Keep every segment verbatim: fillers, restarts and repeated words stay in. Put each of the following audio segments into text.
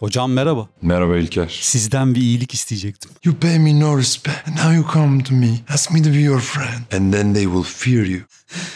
Hocam merhaba. Merhaba İlker. Sizden bir iyilik isteyecektim. You pay me no respect. And now you come to me. Ask me to be your friend. And then they will fear you.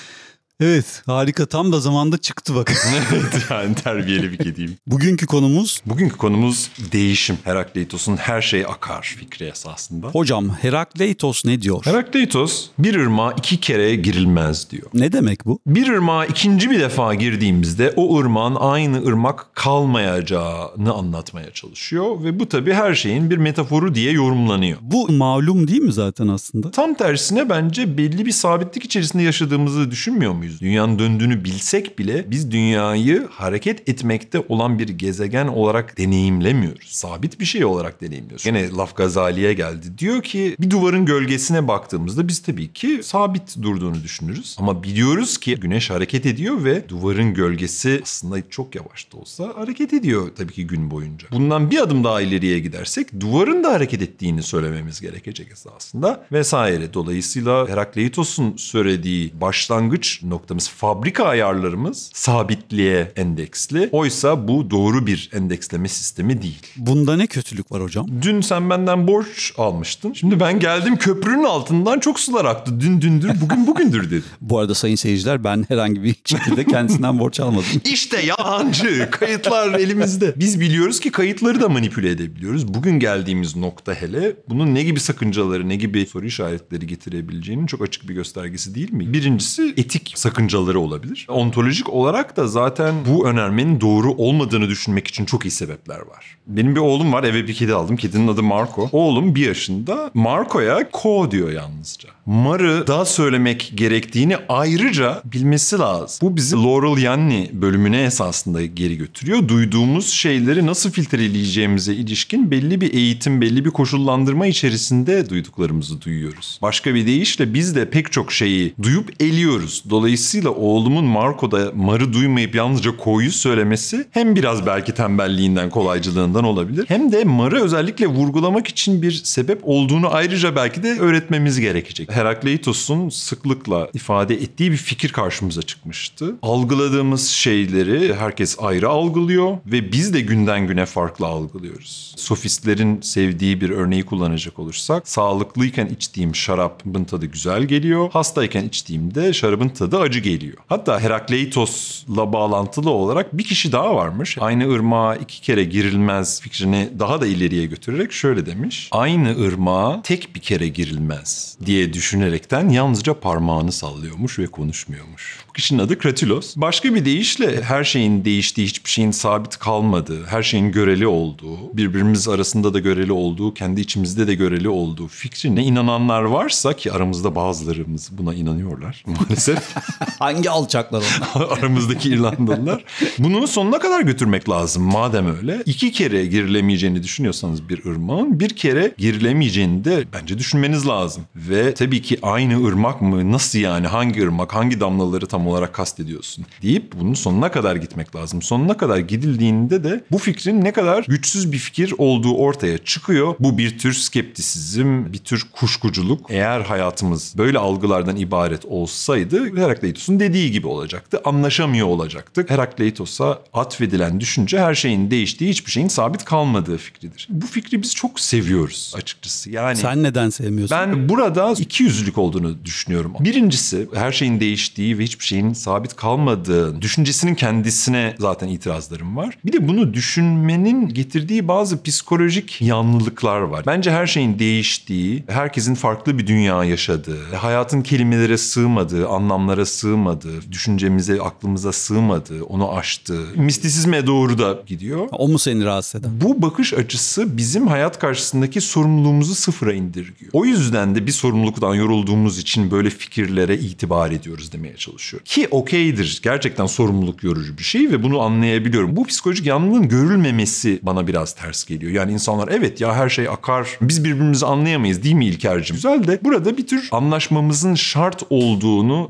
Evet, harika, tam da zamanda çıktı bak. Evet, yani terbiyeli bir kediyim. Bugünkü konumuz... Bugünkü konumuz değişim. Herakleitos'un her şey akar fikri esasında. Hocam Herakleitos ne diyor? Herakleitos bir ırmağa iki kere girilmez diyor. Ne demek bu? Bir ırmağa ikinci bir defa girdiğimizde o ırmağın aynı ırmak kalmayacağını anlatmaya çalışıyor. Ve bu tabii her şeyin bir metaforu diye yorumlanıyor. Bu malum değil mi zaten aslında? Tam tersine bence belli bir sabitlik içerisinde yaşadığımızı düşünmüyor muyuz? Dünyanın döndüğünü bilsek bile biz dünyayı hareket etmekte olan bir gezegen olarak deneyimlemiyoruz. Sabit bir şey olarak deneyimliyoruz. Yine laf Gazali'ye geldi. Diyor ki bir duvarın gölgesine baktığımızda biz tabii ki sabit durduğunu düşünürüz. Ama biliyoruz ki güneş hareket ediyor ve duvarın gölgesi aslında çok yavaş da olsa hareket ediyor tabii ki gün boyunca. Bundan bir adım daha ileriye gidersek duvarın da hareket ettiğini söylememiz gerekecek esasında vesaire. Dolayısıyla Herakleitos'un söylediği başlangıç noktamız, fabrika ayarlarımız sabitliğe endeksli. Oysa bu doğru bir endeksleme sistemi değil. Bunda ne kötülük var hocam? Dün sen benden borç almıştın. Şimdi ben geldim köprünün altından çok sular aktı. Dün dündür, bugün bugündür dedim. Bu arada sayın seyirciler, ben herhangi bir şekilde kendisinden borç almadım. İşte yalancı. Kayıtlar elimizde. Biz biliyoruz ki kayıtları da manipüle edebiliyoruz. Bugün geldiğimiz nokta hele bunun ne gibi sakıncaları, ne gibi soru işaretleri getirebileceğinin çok açık bir göstergesi değil mi? Birincisi etik sakıncaları olabilir. Ontolojik olarak da zaten bu önermenin doğru olmadığını düşünmek için çok iyi sebepler var. Benim bir oğlum var, eve bir kedi aldım. Kedinin adı Marco. Oğlum bir yaşında. Marco'ya ko diyor yalnızca. Mar'ı daha söylemek gerektiğini ayrıca bilmesi lazım. Bu bizi Laurel Yanny bölümüne esasında geri götürüyor. Duyduğumuz şeyleri nasıl filtreleyeceğimize ilişkin belli bir eğitim, belli bir koşullandırma içerisinde duyduklarımızı duyuyoruz. Başka bir deyişle biz de pek çok şeyi duyup eliyoruz. Dolayısıyla oğlumun Marco'da Mar'ı duymayıp yalnızca ko'yu söylemesi hem biraz belki tembelliğinden, kolaycılığından olabilir. Hem de Mar'ı özellikle vurgulamak için bir sebep olduğunu ayrıca belki de öğretmemiz gerekecek. Herakleitos'un sıklıkla ifade ettiği bir fikir karşımıza çıkmıştı. Algıladığımız şeyleri herkes ayrı algılıyor ve biz de günden güne farklı algılıyoruz. Sofistlerin sevdiği bir örneği kullanacak olursak, sağlıklıyken içtiğim şarabın tadı güzel geliyor, hastayken içtiğimde şarabın tadı acı geliyor. Hatta Herakleitos'la bağlantılı olarak bir kişi daha varmış. Aynı ırmağa iki kere girilmez fikrini daha da ileriye götürerek şöyle demiş. Aynı ırmağa tek bir kere girilmez diye düşünerekten yalnızca parmağını sallıyormuş ve konuşmuyormuş. Bu kişinin adı Kratilos. Başka bir deyişle her şeyin değiştiği, hiçbir şeyin sabit kalmadığı, her şeyin göreli olduğu, birbirimiz arasında da göreli olduğu, kendi içimizde de göreli olduğu fikrine inananlar varsa, ki aramızda bazılarımız buna inanıyorlar maalesef. Hangi alçaklar onlar? Aramızdaki İrlandalılar. Bunu sonuna kadar götürmek lazım madem öyle. İki kere girilemeyeceğini düşünüyorsanız bir ırmağın, bir kere girilemeyeceğini de bence düşünmeniz lazım. Ve tabii ki aynı ırmak mı? Nasıl yani? Hangi ırmak? Hangi damlaları tam olarak kastediyorsun? Deyip bunun sonuna kadar gitmek lazım. Sonuna kadar gidildiğinde de bu fikrin ne kadar güçsüz bir fikir olduğu ortaya çıkıyor. Bu bir tür skeptisizm, bir tür kuşkuculuk. Eğer hayatımız böyle algılardan ibaret olsaydı Herakleitos'un dediği gibi olacaktı. Anlaşamıyor olacaktık. Herakleitos'a atfedilen düşünce her şeyin değiştiği, hiçbir şeyin sabit kalmadığı fikridir. Bu fikri biz çok seviyoruz açıkçası. Yani sen neden sevmiyorsun? Ben burada ikiyüzlülük olduğunu düşünüyorum. Birincisi, her şeyin değiştiği ve hiçbir şeyin sabit kalmadığı düşüncesinin kendisine zaten itirazlarım var. Bir de bunu düşünmenin getirdiği bazı psikolojik yanlılıklar var. Bence her şeyin değiştiği, herkesin farklı bir dünya yaşadığı, hayatın kelimelere sığmadığı, anlamlara sığmadığı, düşüncemize, aklımıza sığmadığı, onu aştığı, mistisizme doğru da gidiyor. O mu seni rahatsız eden? Bu bakış açısı bizim hayat karşısındaki sorumluluğumuzu sıfıra indirgiyor. O yüzden de bir sorumluluktan yorulduğumuz için böyle fikirlere itibar ediyoruz demeye çalışıyor. Ki okeydir. Gerçekten sorumluluk yorucu bir şey ve bunu anlayabiliyorum. Bu psikolojik yanlılığın görülmemesi bana biraz ters geliyor. Yani insanlar evet ya her şey akar, biz birbirimizi anlayamayız değil mi İlker'cim? Güzel de burada bir tür anlaşmamızın şart olduğunu gözden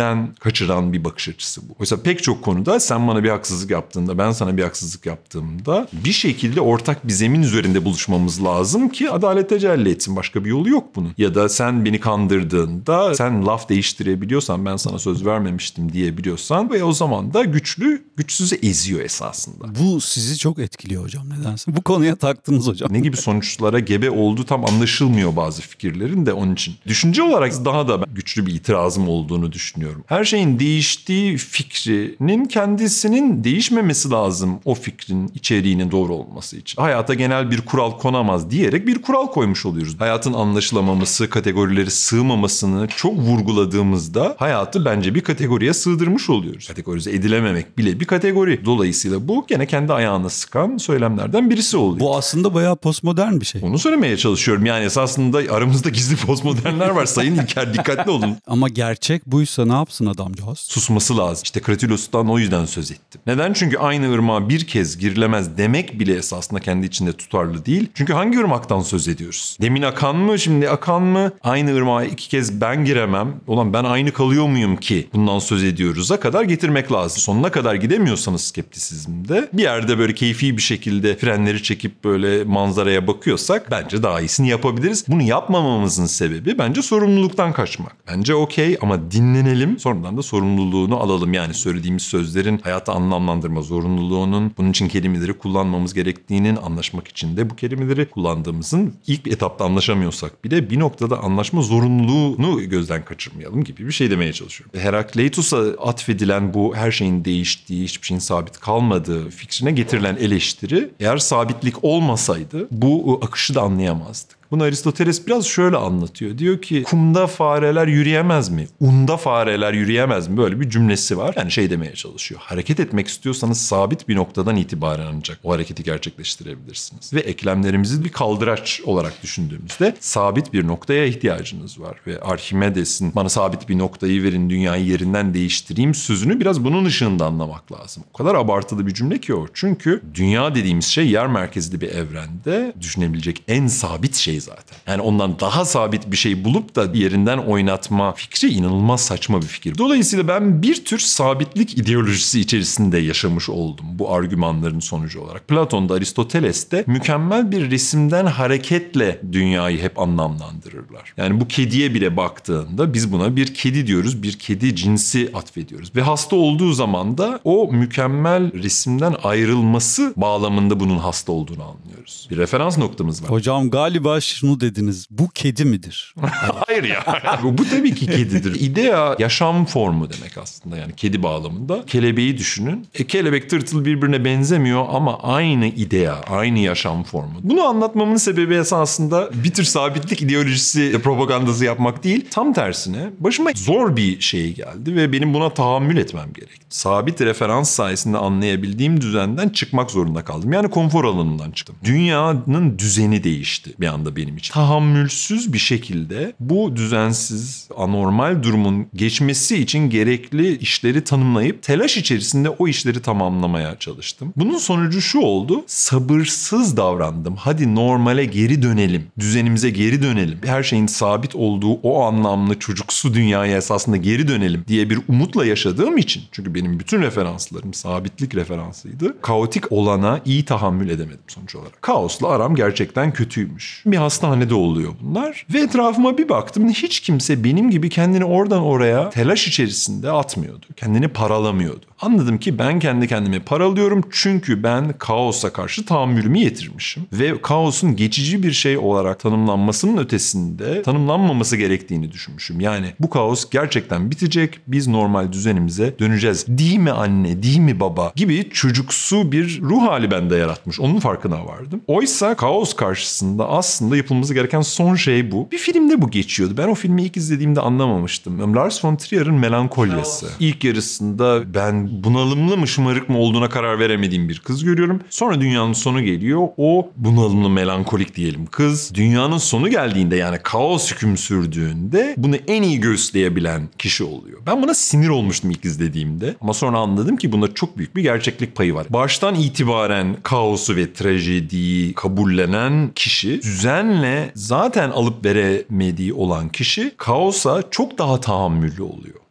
gözden kaçıran bir bakış açısı bu. Oysa pek çok konuda sen bana bir haksızlık yaptığında, ben sana bir haksızlık yaptığımda bir şekilde ortak bir zemin üzerinde buluşmamız lazım ki adalet tecelli etsin. Başka bir yolu yok bunun. Ya da sen beni kandırdığında sen laf değiştirebiliyorsan, ben sana söz vermemiştim diyebiliyorsan ve o zaman da güçlü güçsüzü eziyor esasında. Bu sizi çok etkiliyor hocam nedense. Bu konuya taktınız hocam. Ne gibi sonuçlara gebe olduğu tam anlaşılmıyor bazı fikirlerin de onun için. Düşünce olarak daha da güçlü bir itirazım olduğunu düşünüyorum. Her şeyin değiştiği fikrinin kendisinin değişmemesi lazım o fikrin içeriğinin doğru olması için. Hayata genel bir kural konamaz diyerek bir kural koymuş oluyoruz. Hayatın anlaşılamaması, kategorileri sığmamasını çok vurguladığımızda hayatı bence bir kategoriye sığdırmış oluyoruz. Kategorize edilememek bile bir kategori. Dolayısıyla bu gene kendi ayağına sıkan söylemlerden birisi oluyor. Bu aslında bayağı postmodern bir şey. Onu söylemeye çalışıyorum. Yani esasında aramızda gizli postmodernler var. Sayın İlker, dikkatli olun. Ama gerçek buysa ne yapsın adamcağız? Susması lazım. İşte Kratilos'tan o yüzden söz ettim. Neden? Çünkü aynı ırmağa bir kez girilemez demek bile esasında kendi içinde tutarlı değil. Çünkü hangi ırmaktan söz ediyoruz? Demin akan mı, şimdi akan mı? Aynı ırmağa iki kez ben giremem. Ulan ben aynı kalıyor muyum ki? Bundan söz ediyoruz'a kadar getirmek lazım. Sonuna kadar gidemiyorsanız skeptisizmde bir yerde böyle keyfi bir şekilde frenleri çekip böyle manzaraya bakıyorsak bence daha iyisini yapabiliriz. Bunu yapmamamızın sebebi bence sorumluluktan kaçmak. Bence okey ama dinlenelim. Sonradan da sorumluluğunu alalım. Yani söylediğimiz sözlerin hayata anlamlandırma zorunluluğunun, bunun için kelimeleri kullanmamız gerektiğinin, anlaşmak için de bu kelimeleri kullandığımızın, ilk bir etapta anlaşamıyorsak bile bir noktada anlaşma zorunluluğunu gözden kaçırmayalım gibi bir şey demeye çalışıyorum. Herakleitos'a atfedilen bu her şeyin değiştiği, hiçbir şeyin sabit kalmadığı fikrine getirilen eleştiri eğer sabitlik olmasaydı bu akışı da anlayamazdık. Bunu Aristoteles biraz şöyle anlatıyor. Diyor ki kumda fareler yürüyemez mi? Unda fareler yürüyemez mi? Böyle bir cümlesi var. Yani şey demeye çalışıyor. Hareket etmek istiyorsanız sabit bir noktadan itibaren ancak o hareketi gerçekleştirebilirsiniz. Ve eklemlerimizi bir kaldıraç olarak düşündüğümüzde sabit bir noktaya ihtiyacınız var. Ve Archimedes'in bana sabit bir noktayı verin, dünyayı yerinden değiştireyim sözünü biraz bunun ışığında anlamak lazım. O kadar abartılı bir cümle ki o. Çünkü dünya dediğimiz şey yer merkezli bir evrende düşünebilecek en sabit şey zaten. Yani ondan daha sabit bir şey bulup da yerinden oynatma fikri inanılmaz saçma bir fikir. Dolayısıyla ben bir tür sabitlik ideolojisi içerisinde yaşamış oldum bu argümanların sonucu olarak. Platon'da, Aristoteles'te mükemmel bir resimden hareketle dünyayı hep anlamlandırırlar. Yani bu kediye bile baktığında biz buna bir kedi diyoruz, bir kedi cinsi atfediyoruz. Ve hasta olduğu zaman da o mükemmel resimden ayrılması bağlamında bunun hasta olduğunu anlıyoruz. Bir referans noktamız var. Hocam galiba şunu dediniz. Bu kedi midir? Hayır ya. bu, bu tabii ki kedidir. İdea yaşam formu demek aslında, yani kedi bağlamında. Kelebeği düşünün. E, kelebek tırtıl birbirine benzemiyor ama aynı idea, aynı yaşam formu. Bunu anlatmamın sebebi esasında bir tür sabitlik ideolojisi propagandası yapmak değil. Tam tersine başıma zor bir şey geldi ve benim buna tahammül etmem gerekti. Sabit referans sayesinde anlayabildiğim düzenden çıkmak zorunda kaldım. Yani konfor alanından çıktım. Dünyanın düzeni değişti bir anda benim için. Tahammülsüz bir şekilde bu düzensiz, anormal durumun geçmesi için gerekli işleri tanımlayıp telaş içerisinde o işleri tamamlamaya çalıştım. Bunun sonucu şu oldu. Sabırsız davrandım. Hadi normale geri dönelim. Düzenimize geri dönelim. Her şeyin sabit olduğu o anlamlı çocuksu dünyaya esasında geri dönelim diye bir umutla yaşadığım için. Çünkü benim bütün referanslarım sabitlik referansıydı. Kaotik olana iyi tahammül edemedim sonuç olarak. Kaosla aram gerçekten kötüymüş. Bir hastanede oluyor bunlar. Ve etrafıma bir baktım. Hiç kimse benim gibi kendini oradan oraya telaş içerisinde atmıyordu. Kendini paralamıyordu. Anladım ki ben kendi kendimi paralıyorum çünkü ben kaosa karşı tahammülümü yitirmişim. Ve kaosun geçici bir şey olarak tanımlanmasının ötesinde tanımlanmaması gerektiğini düşünmüşüm. Yani bu kaos gerçekten bitecek. Biz normal düzenimize döneceğiz. Değil mi anne, değil mi baba gibi çocuksu bir ruh hali bende yaratmış. Onun farkına vardım. Oysa kaos karşısında aslında yapılması gereken son şey bu. Bir filmde bu geçiyordu. Ben o filmi ilk izlediğimde anlamamıştım. Lars von Trier'in Melankolyası. İlk yarısında ben bunalımlı mı şımarık mı olduğuna karar veremediğim bir kız görüyorum. Sonra dünyanın sonu geliyor. O bunalımlı melankolik diyelim kız. Dünyanın sonu geldiğinde, yani kaos hüküm sürdüğünde bunu en iyi göğüsleyebilen kişi oluyor. Ben buna sinir olmuştum ilk izlediğimde. Ama sonra anladım ki bunda çok büyük bir gerçeklik payı var. Baştan itibaren kaosu ve trajediyi kabullenen kişi, düzenle zaten alıp veremediği olan kişi kaosa çok daha tahammüllü oluyor.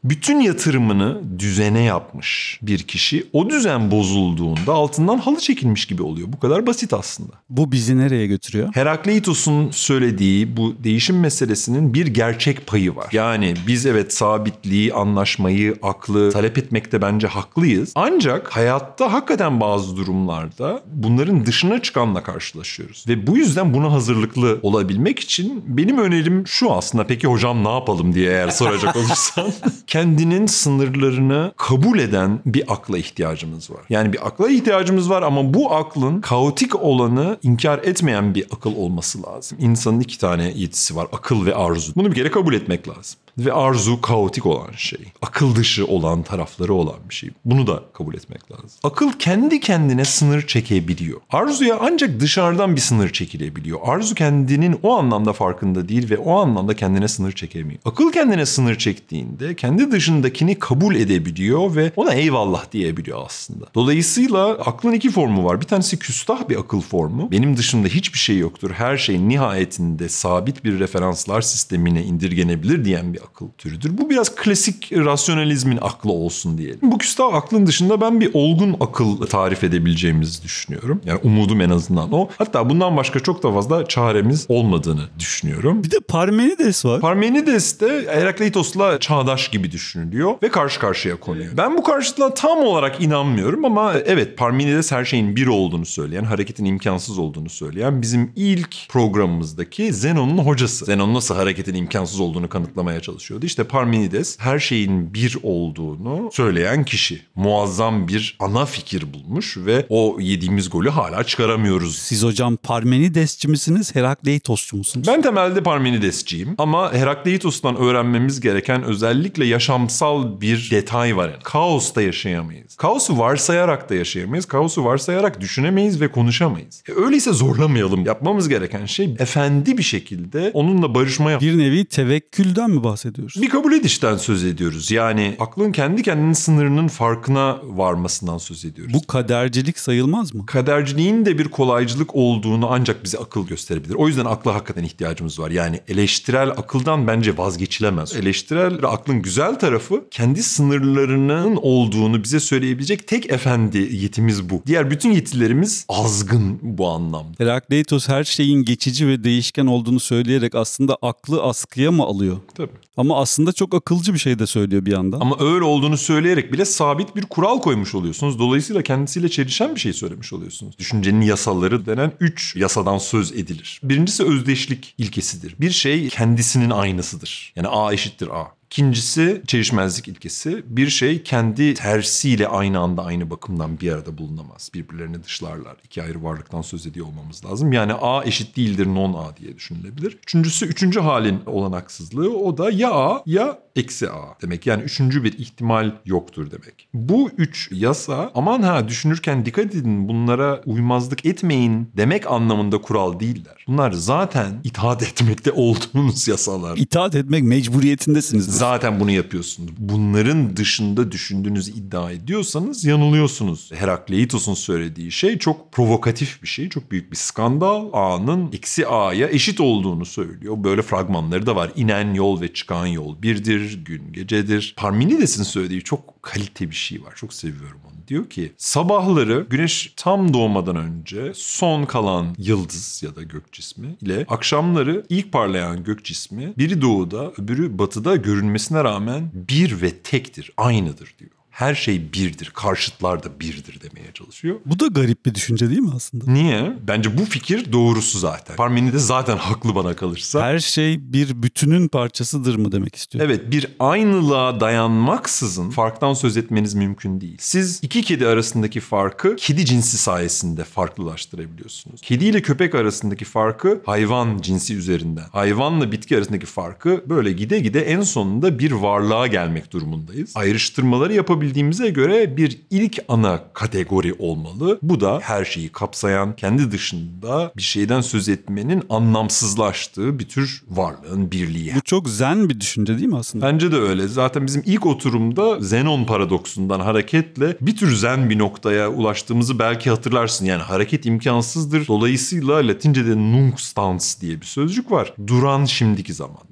Bütün yatırımını düzene yapmış bir kişi o düzen bozulduğunda altından halı çekilmiş gibi oluyor. Bu kadar basit aslında. Bu bizi nereye götürüyor? Herakleitos'un söylediği bu değişim meselesinin bir gerçek payı var. Yani biz evet sabitliği, anlaşmayı, aklı talep etmekte bence haklıyız. Ancak hayatta hakikaten bazı durumlarda bunların dışına çıkanla karşılaşıyoruz. Ve bu yüzden buna hazırlıklı olabilmek için benim önerim şu aslında. Peki hocam ne yapalım diye eğer soracak olursan. Kendinin sınırlarını kabul eden bir akla ihtiyacımız var. Yani bir akla ihtiyacımız var ama bu aklın kaotik olanı inkar etmeyen bir akıl olması lazım. İnsanın iki tane yetisi var. Akıl ve arzu. Bunu bir kere kabul etmek lazım. Ve arzu kaotik olan şey. Akıl dışı olan tarafları olan bir şey. Bunu da kabul etmek lazım. Akıl kendi kendine sınır çekebiliyor. Arzuya ancak dışarıdan bir sınır çekilebiliyor. Arzu kendinin o anlamda farkında değil ve o anlamda kendine sınır çekemiyor. Akıl kendine sınır çektiğinde kendi dışındakini kabul edebiliyor ve ona eyvallah diyebiliyor aslında. Dolayısıyla aklın iki formu var. Bir tanesi küstah bir akıl formu. Benim dışımda hiçbir şey yoktur. Her şey nihayetinde sabit bir referanslar sistemine indirgenebilir diyen bir akıl türüdür. Bu biraz klasik rasyonalizmin aklı olsun diyelim. Bu küstah aklın dışında ben bir olgun akıl tarif edebileceğimizi düşünüyorum. Yani umudum en azından o. Hatta bundan başka çok da fazla çaremiz olmadığını düşünüyorum. Bir de Parmenides var. Parmenides de Herakleitos'la çağdaş gibi düşünülüyor ve karşı karşıya konuyor. Ben bu karşıtlığa tam olarak inanmıyorum ama evet Parmenides her şeyin bir olduğunu söyleyen, hareketin imkansız olduğunu söyleyen bizim ilk programımızdaki Zenon'un hocası. Zenon nasıl hareketin imkansız olduğunu kanıtlamaya çalışıyordu. İşte Parmenides her şeyin bir olduğunu söyleyen kişi. Muazzam bir ana fikir bulmuş ve o yediğimiz golü hala çıkaramıyoruz. Siz hocam Parmenidesçi misiniz, Herakleitosçu musunuz? Ben temelde Parmenidesçiyim ama Herakleitos'tan öğrenmemiz gereken özellikle yaşamsal bir detay var. Yani. Kaosta yaşayamayız. Kaosu varsayarak da yaşayamayız. Kaosu varsayarak düşünemeyiz ve konuşamayız. E öyleyse zorlamayalım. Yapmamız gereken şey efendi bir şekilde onunla barışma yap. Bir nevi tevekkülden mi bahsediyoruz? Bir kabul edişten söz ediyoruz. Yani aklın kendi kendinin sınırının farkına varmasından söz ediyoruz. Bu kadercilik sayılmaz mı? Kaderciliğin de bir kolaycılık olduğunu ancak bize akıl gösterebilir. O yüzden akla hakikaten ihtiyacımız var. Yani eleştirel akıldan bence vazgeçilemez. Eleştirel aklın güzel tarafı kendi sınırlarının olduğunu bize söyleyebilecek tek efendi yetimiz bu. Diğer bütün yetilerimiz azgın bu anlamda. Herakleitos her şeyin geçici ve değişken olduğunu söyleyerek aslında aklı askıya mı alıyor? Tabii. Ama aslında çok akılcı bir şey de söylüyor bir yandan. Ama öyle olduğunu söyleyerek bile sabit bir kural koymuş oluyorsunuz. Dolayısıyla kendisiyle çelişen bir şey söylemiş oluyorsunuz. Düşüncenin yasaları denen üç yasadan söz edilir. Birincisi özdeşlik ilkesidir. Bir şey kendisinin aynısıdır. Yani A eşittir A. İkincisi çelişmezlik ilkesi. Bir şey kendi tersiyle aynı anda aynı bakımdan bir arada bulunamaz. Birbirlerini dışlarlar. İki ayrı varlıktan söz ediyor olmamız lazım. Yani A eşit değildir non-A diye düşünülebilir. Üçüncüsü üçüncü halin olanaksızlığı. O da ya A ya eksi A demek. Yani üçüncü bir ihtimal yoktur demek. Bu üç yasa aman ha düşünürken dikkat edin bunlara uymazlık etmeyin demek anlamında kural değiller. Bunlar zaten itaat etmekte olduğunuz yasalar. İtaat etmek mecburiyetindesiniz. Zaten bunu yapıyorsunuz. Bunların dışında düşündüğünüzü iddia ediyorsanız yanılıyorsunuz. Herakleitos'un söylediği şey çok provokatif bir şey. Çok büyük bir skandal. A'nın eksi A'ya eşit olduğunu söylüyor. Böyle fragmanları da var. İnen yol ve çıkan yol birdir, gün gecedir. Parmenides'in söylediği çok kalite bir şey var. Çok seviyorum onu. Diyor ki sabahları güneş tam doğmadan önce son kalan yıldız ya da gök cismi ile akşamları ilk parlayan gök cismi biri doğuda öbürü batıda görünmesine rağmen bir ve tektir, aynıdır diyor. Her şey birdir, karşıtlar da birdir demeye çalışıyor. Bu da garip bir düşünce değil mi aslında? Niye? Bence bu fikir doğrusu zaten. Parmenides zaten haklı bana kalırsa. Her şey bir bütünün parçasıdır mı demek istiyor? Evet, bir aynılığa dayanmaksızın farktan söz etmeniz mümkün değil. Siz iki kedi arasındaki farkı kedi cinsi sayesinde farklılaştırabiliyorsunuz. Kedi ile köpek arasındaki farkı hayvan cinsi üzerinden. Hayvanla bitki arasındaki farkı böyle gide gide en sonunda bir varlığa gelmek durumundayız. Ayrıştırmaları yapabildiğimiz bildiğimize göre bir ilk ana kategori olmalı. Bu da her şeyi kapsayan, kendi dışında bir şeyden söz etmenin anlamsızlaştığı bir tür varlığın birliği. Bu çok zen bir düşünce değil mi aslında? Bence de öyle. Zaten bizim ilk oturumda Zenon paradoksundan hareketle bir tür zen bir noktaya ulaştığımızı belki hatırlarsın. Yani hareket imkansızdır. Dolayısıyla Latince'de nunc stans diye bir sözcük var. Duran şimdiki zaman demek.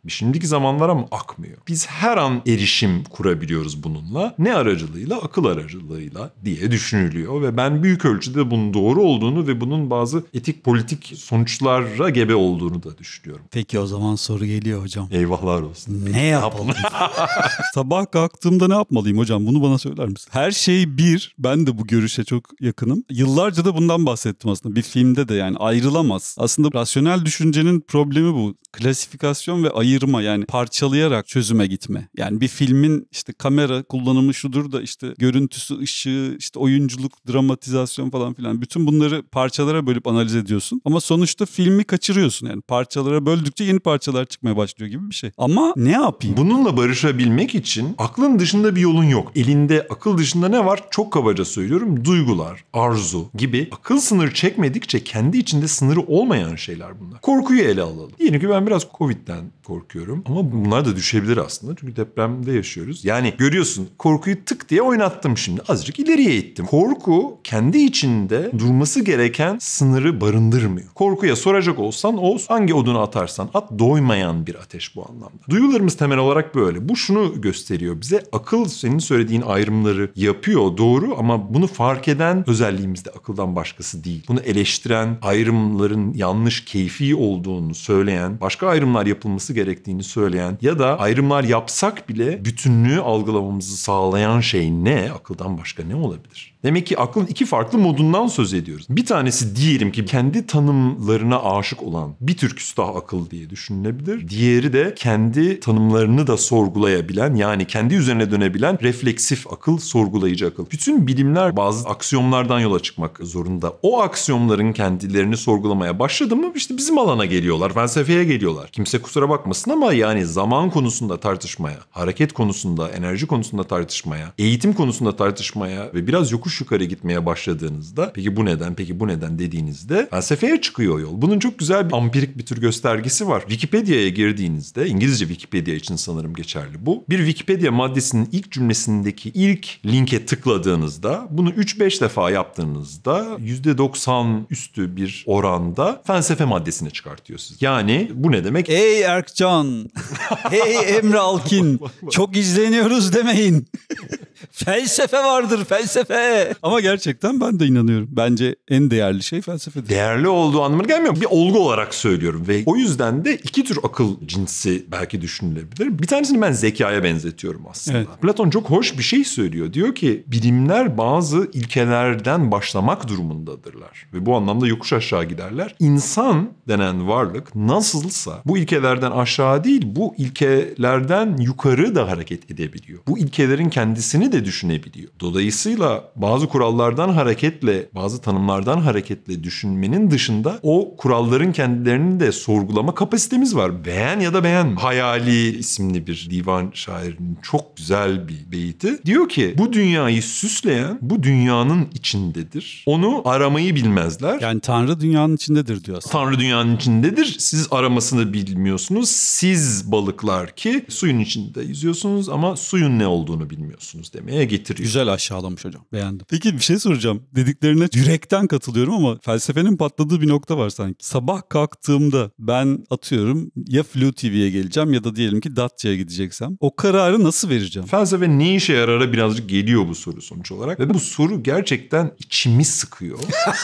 Şimdiki zamanlara mı akmıyor? Biz her an erişim kurabiliyoruz bununla. Ne aracılığıyla? Akıl aracılığıyla diye düşünülüyor ve ben büyük ölçüde bunun doğru olduğunu ve bunun bazı etik politik sonuçlara gebe olduğunu da düşünüyorum. Peki o zaman soru geliyor hocam. Eyvahlar olsun. Ne yapalım? Sabah kalktığımda ne yapmalıyım hocam? Bunu bana söyler misin? Her şey bir. Ben de bu görüşe çok yakınım. Yıllarca da bundan bahsettim aslında. Bir filmde de yani ayrılamaz. Aslında rasyonel düşüncenin problemi bu. Klasifikasyon ve ayırma, yani parçalayarak çözüme gitme. Yani bir filmin işte kamera kullanımı şudur da işte görüntüsü, ışığı, işte oyunculuk, dramatizasyon falan filan. Bütün bunları parçalara bölüp analiz ediyorsun. Ama sonuçta filmi kaçırıyorsun. Yani parçalara böldükçe yeni parçalar çıkmaya başlıyor gibi bir şey. Ama ne yapayım? Bununla barışabilmek için aklın dışında bir yolun yok. Elinde akıl dışında ne var? Çok kabaca söylüyorum. Duygular, arzu gibi akıl sınır çekmedikçe kendi içinde sınırı olmayan şeyler bunlar. Korkuyu ele alalım. Diyelim ki ben biraz Covid'den korkuyorum. Ama bunlar da düşebilir aslında. Çünkü depremde yaşıyoruz. Yani görüyorsun, korkuyu tık diye oynattım şimdi. Azıcık ileriye ittim. Korku kendi içinde durması gereken sınırı barındırmıyor. Korkuya soracak olsan o hangi odunu atarsan at, doymayan bir ateş bu anlamda. Duygularımız temel olarak böyle. Bu şunu gösteriyor bize. Akıl senin söylediğin ayrımları yapıyor, doğru, ama bunu fark eden özelliğimiz de akıldan başkası değil. Bunu eleştiren, ayrımların yanlış, keyfi olduğunu söyleyen, başka ayrımlar yapılması gerektiğini söyleyen ya da ayrımlar yapsak bile bütünlüğü algılamamızı sağlayan şey ne? Akıldan başka ne olabilir? Demek ki aklın iki farklı modundan söz ediyoruz. Bir tanesi diyelim ki kendi tanımlarına aşık olan bir tür küstah akıl diye düşünülebilir. Diğeri de kendi tanımlarını da sorgulayabilen, yani kendi üzerine dönebilen refleksif akıl, sorgulayıcı akıl. Bütün bilimler bazı aksiyomlardan yola çıkmak zorunda. O aksiyomların kendilerini sorgulamaya başladı mı işte bizim alana geliyorlar, felsefeye geliyorlar. Kimse kusura bakmasın ama yani zaman konusunda tartışmaya, hareket konusunda, enerji konusunda tartışmaya, eğitim konusunda tartışmaya ve biraz yokuş yukarı gitmeye başladığınızda peki bu neden, peki bu neden dediğinizde felsefeye çıkıyor yol. Bunun çok güzel bir ampirik bir tür göstergesi var. Wikipedia'ya girdiğinizde, İngilizce Wikipedia için sanırım geçerli bu. Bir Wikipedia maddesinin ilk cümlesindeki ilk linke tıkladığınızda, bunu üç beş defa yaptığınızda yüzde doksan üstü bir oranda felsefe maddesini çıkartıyor siz. Yani bu ne demek? Ey Erkcan, hey Emre Alkin, çok izleniyoruz demeyin. Felsefe vardır, felsefe. Ama gerçekten ben de inanıyorum. Bence en değerli şey felsefedir. Değerli olduğu anlamına gelmiyor. Bir olgu olarak söylüyorum ve o yüzden de iki tür akıl cinsi belki düşünülebilir. Bir tanesini ben zekaya benzetiyorum aslında. Evet. Platon çok hoş bir şey söylüyor. Diyor ki bilimler bazı ilkelerden başlamak durumundadırlar ve bu anlamda yokuş aşağı giderler. İnsan denen varlık nasılsa bu ilkelerden aşağı değil, bu ilkelerden yukarı da hareket edebiliyor. Bu ilkelerin kendisini de düşünebiliyor. Dolayısıyla bazı kurallardan hareketle, bazı tanımlardan hareketle düşünmenin dışında o kuralların kendilerini de sorgulama kapasitemiz var. Beğen ya da beğenme. Hayali isimli bir divan şairinin çok güzel bir beyti. Diyor ki bu dünyayı süsleyen bu dünyanın içindedir. Onu aramayı bilmezler. Yani Tanrı dünyanın içindedir diyor aslında. Tanrı dünyanın içindedir. Siz aramasını bilmiyorsunuz. Siz balıklar ki suyun içinde yüzüyorsunuz ama suyun ne olduğunu bilmiyorsunuz demeye getiriyor. Güzel aşağılamış hocam. Beğendim. Peki bir şey soracağım. Dediklerine yürekten katılıyorum ama felsefenin patladığı bir nokta var sanki. Sabah kalktığımda ben atıyorum ya Flu T V'ye geleceğim ya da diyelim ki Datça'ya gideceksem. O kararı nasıl vereceğim? Felsefe ne işe yarara birazcık geliyor bu soru sonuç olarak. Ve bu soru gerçekten içimi sıkıyor.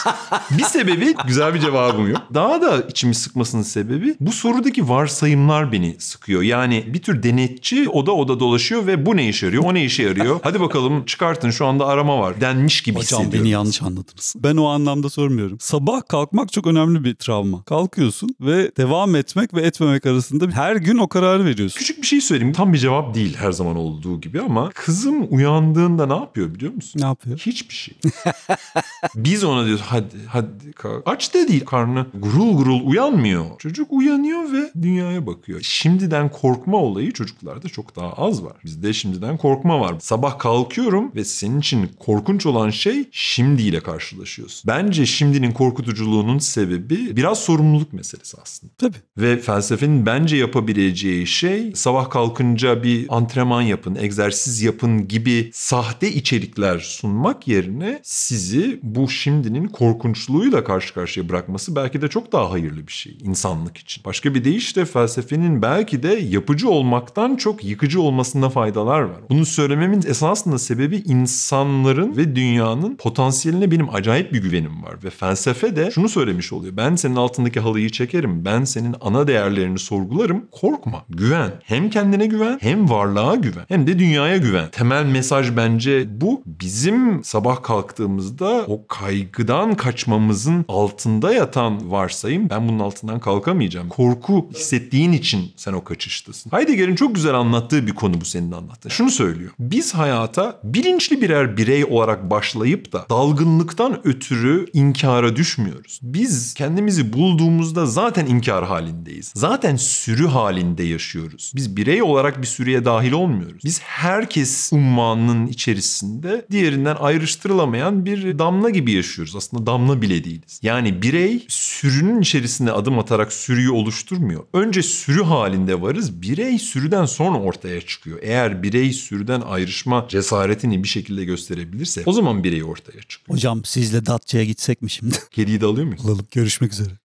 Bir sebebi, güzel bir cevabım yok. Daha da içimi sıkmasının sebebi bu sorudaki varsayımlar beni sıkıyor. Yani bir tür denetçi oda oda dolaşıyor ve bu ne işe yarıyor, o ne işe yarıyor. Hadi bakalım çıkartın şu anda arama var denmiş gibi hocam hissediyorum. Hocam beni yanlış anladınız. Ben o anlamda sormuyorum. Sabah kalkmak çok önemli bir travma. Kalkıyorsun ve devam etmek ve etmemek arasında her gün o kararı veriyorsun. Küçük bir şey söyleyeyim. Tam bir cevap değil her zaman olduğu gibi ama kızım uyandığında ne yapıyor biliyor musun? Ne yapıyor? Hiçbir şey. Biz ona diyoruz hadi hadi kalk. Aç da değil karnı. Gurul gurul uyanmıyor. Çocuk uyanıyor ve dünyaya bakıyor. Şimdiden korkma olayı çocuklarda çok daha az var. Bizde şimdiden korkma var. Sabah kalk kalkıyorum ve senin için korkunç olan şey şimdiyle karşılaşıyorsun. Bence şimdinin korkutuculuğunun sebebi biraz sorumluluk meselesi aslında. Tabii. Ve felsefenin bence yapabileceği şey sabah kalkınca bir antrenman yapın, egzersiz yapın gibi sahte içerikler sunmak yerine sizi bu şimdinin korkunçluğuyla karşı karşıya bırakması belki de çok daha hayırlı bir şey insanlık için. Başka bir deyişle felsefenin belki de yapıcı olmaktan çok yıkıcı olmasında faydalar var. Bunu söylememin esasında sebebi insanların ve dünyanın potansiyeline benim acayip bir güvenim var. Ve felsefe de şunu söylemiş oluyor. Ben senin altındaki halıyı çekerim. Ben senin ana değerlerini sorgularım. Korkma. Güven. Hem kendine güven, hem varlığa güven, hem de dünyaya güven. Temel mesaj bence bu. Bizim sabah kalktığımızda o kaygıdan kaçmamızın altında yatan varsayım, ben bunun altından kalkamayacağım. Korku hissettiğin için sen o kaçıştasın. Heidegger'in çok güzel anlattığı bir konu bu senin anlattığın. Şunu söylüyor. Biz hayata bilinçli birer birey olarak başlayıp da dalgınlıktan ötürü inkara düşmüyoruz. Biz kendimizi bulduğumuzda zaten inkar halindeyiz. Zaten sürü halinde yaşıyoruz. Biz birey olarak bir sürüye dahil olmuyoruz. Biz herkes ummanının içerisinde diğerinden ayrıştırılamayan bir damla gibi yaşıyoruz. Aslında damla bile değiliz. Yani birey sürünün içerisine adım atarak sürüyü oluşturmuyor. Önce sürü halinde varız. Birey sürüden sonra ortaya çıkıyor. Eğer birey sürüden ayrışma cesaretini bir şekilde gösterebilirse o zaman birey ortaya çıkıyor. Hocam sizle Datça'ya gitsek mi şimdi? Kediyi de alıyor muyuz? Alalım. Görüşmek üzere.